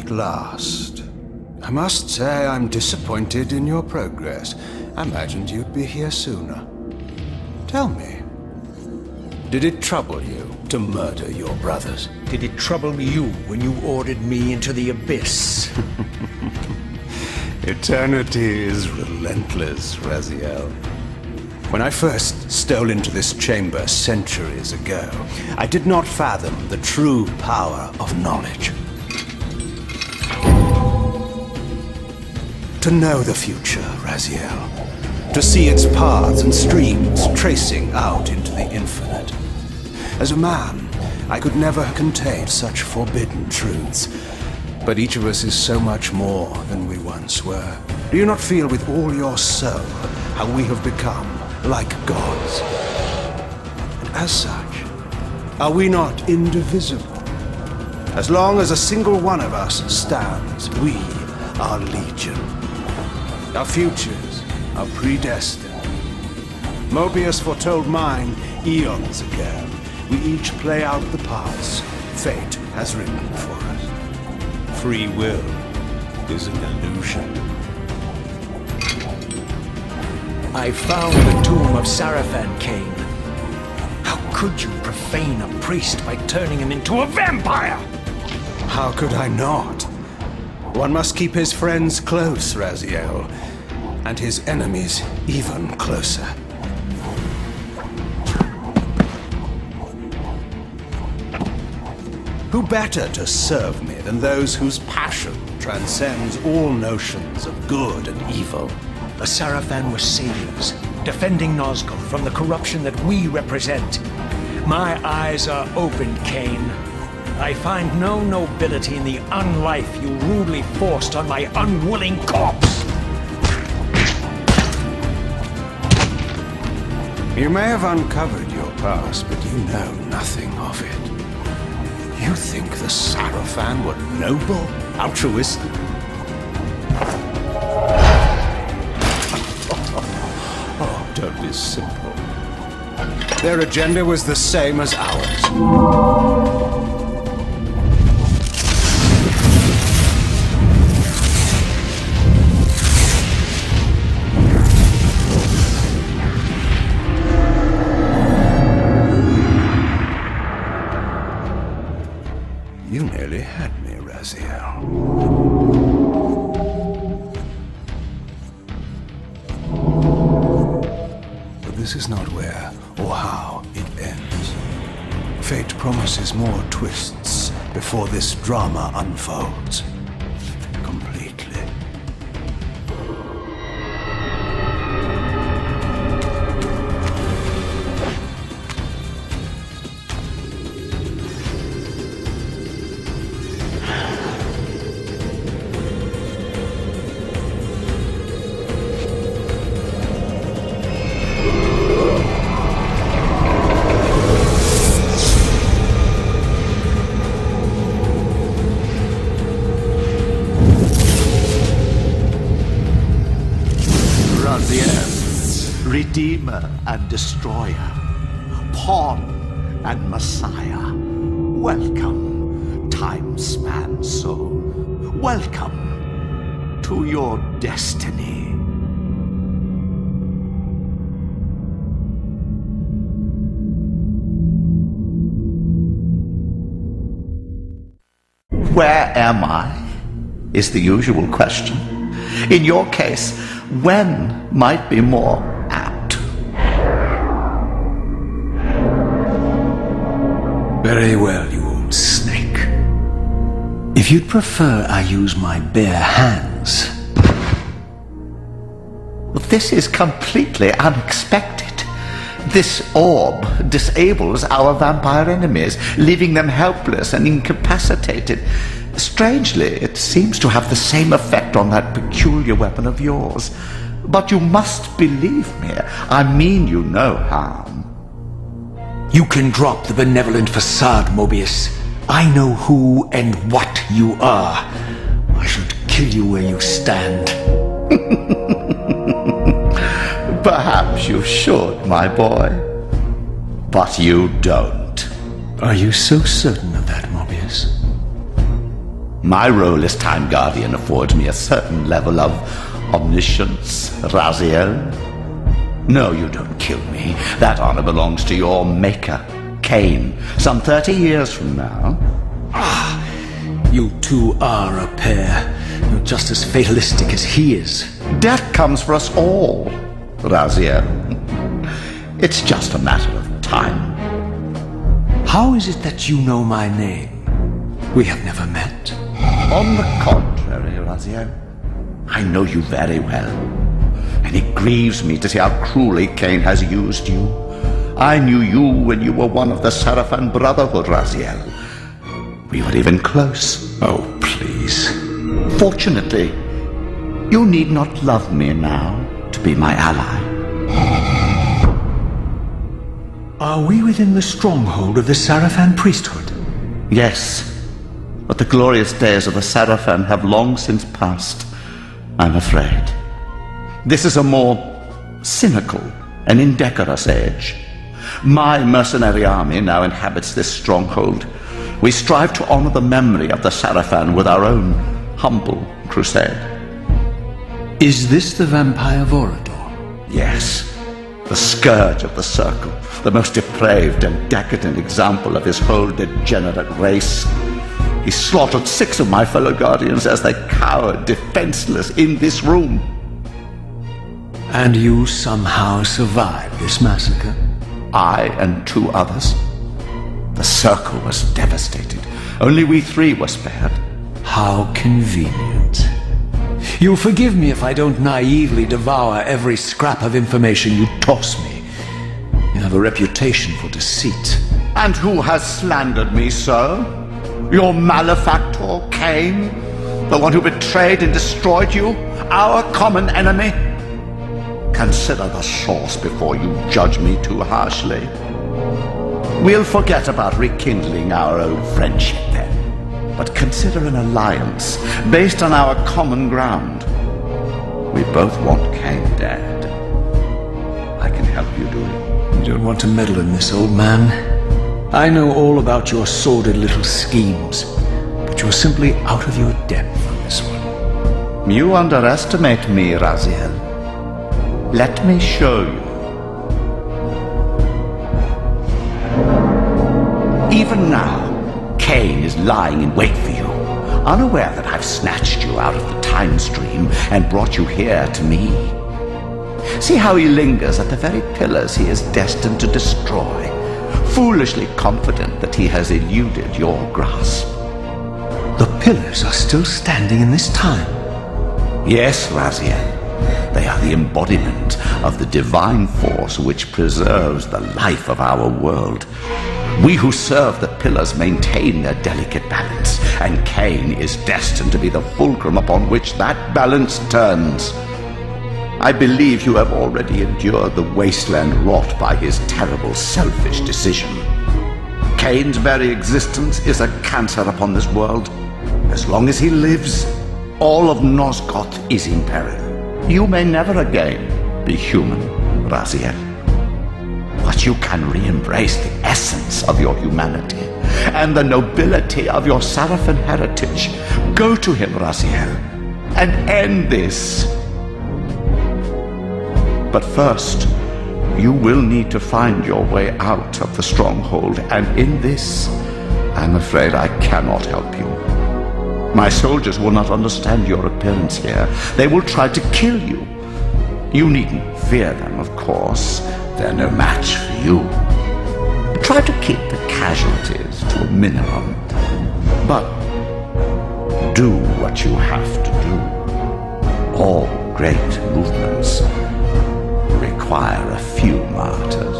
At last. I must say I'm disappointed in your progress. I imagined you'd be here sooner. Tell me, did it trouble you to murder your brothers? Did it trouble you when you ordered me into the abyss? Eternity is relentless, Raziel. When I first stole into this chamber centuries ago, I did not fathom the true power of knowledge. To know the future, Raziel. To see its paths and streams tracing out into the infinite. As a man, I could never contain such forbidden truths. But each of us is so much more than we once were. Do you not feel with all your soul how we have become like gods? And as such, are we not indivisible? As long as a single one of us stands, we are legion. Our futures are predestined. Mobius foretold mine eons ago. We each play out the parts fate has written for us. Free will is an illusion. I found the tomb of Sarafan, Kane. How could you profane a priest by turning him into a vampire? How could I not? One must keep his friends close, Raziel, and his enemies even closer. Who better to serve me than those whose passion transcends all notions of good and evil? The Sarafan were saviors, defending Nazgul from the corruption that we represent. My eyes are open, Kane. I find no nobility in the unlife you rudely forced on my unwilling corpse. You may have uncovered your past, but you know nothing of it. You think the Sarafan were noble, altruistic? Oh, don't be simple. Their agenda was the same as ours. You nearly had me, Raziel. But this is not where or how it ends. Fate promises more twists before this drama unfolds completely. Redeemer and Destroyer, Pawn and Messiah. Welcome, time-span soul. Welcome to your destiny. Where am I? Is the usual question. In your case, when might be more apt. Very well, you old snake. If you'd prefer I use my bare hands... Well, this is completely unexpected. This orb disables our vampire enemies, leaving them helpless and incapacitated. Strangely, it seems to have the same effect on that peculiar weapon of yours. But you must believe me. I mean you no harm. You can drop the benevolent facade, Mobius. I know who and what you are. I should kill you where you stand. Perhaps you should, my boy. But you don't. Are you so certain of that, Mobius? My role as Time Guardian affords me a certain level of omniscience, Raziel. No, you don't kill me. That honor belongs to your maker, Cain, some 30 years from now. You two are a pair. You're just as fatalistic as he is. Death comes for us all, Raziel. It's just a matter of time. How is it that you know my name? We have never met. On the contrary, Raziel, I know you very well. And it grieves me to see how cruelly Cain has used you. I knew you when you were one of the Sarafan Brotherhood, Raziel. We were even close. Oh, please. Fortunately, you need not love me now to be my ally. Are we within the stronghold of the Sarafan priesthood? Yes, but the glorious days of the Sarafan have long since passed, I'm afraid. This is a more cynical and indecorous age. My mercenary army now inhabits this stronghold. We strive to honor the memory of the Sarafan with our own humble crusade. Is this the Vampire Vorador? Yes, the scourge of the Circle, the most depraved and decadent example of his whole degenerate race. He slaughtered 6 of my fellow Guardians as they cowered defenseless in this room. And you somehow survived this massacre? I and 2 others. The Circle was devastated. Only we 3 were spared. How convenient. You'll forgive me if I don't naively devour every scrap of information you toss me. You have a reputation for deceit. And who has slandered me, sir? Your malefactor, Cain? The one who betrayed and destroyed you? Our common enemy? Consider the source before you judge me too harshly. We'll forget about rekindling our old friendship then. But consider an alliance based on our common ground. We both want Cain dead. I can help you do it. You don't want to meddle in this, old man. I know all about your sordid little schemes, but you're simply out of your depth on this one. You underestimate me, Raziel. Let me show you. Even now, Cain is lying in wait for you, unaware that I've snatched you out of the time stream and brought you here to me. See how he lingers at the very pillars he is destined to destroy, foolishly confident that he has eluded your grasp. The pillars are still standing in this time? Yes, Raziel. They are the embodiment of the divine force which preserves the life of our world. We who serve the pillars maintain their delicate balance, and Cain is destined to be the fulcrum upon which that balance turns. I believe you have already endured the wasteland wrought by his terrible, selfish decision. Cain's very existence is a cancer upon this world. As long as he lives, all of Nosgoth is in peril. You may never again be human, Raziel. But you can re-embrace the essence of your humanity and the nobility of your Sarafan heritage. Go to him, Raziel, and end this. But first, you will need to find your way out of the stronghold, and in this, I'm afraid I cannot help you. My soldiers will not understand your appearance here. They will try to kill you. You needn't fear them, of course. They're no match for you. Try to keep the casualties to a minimum. But do what you have to do. All great movements require a few martyrs.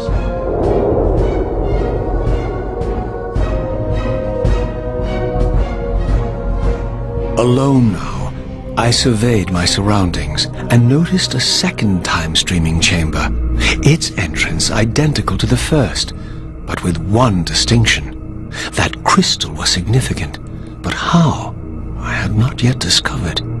Alone now, I surveyed my surroundings and noticed a second time-streaming chamber. Its entrance identical to the first, but with one distinction. That crystal was significant, but how? I had not yet discovered.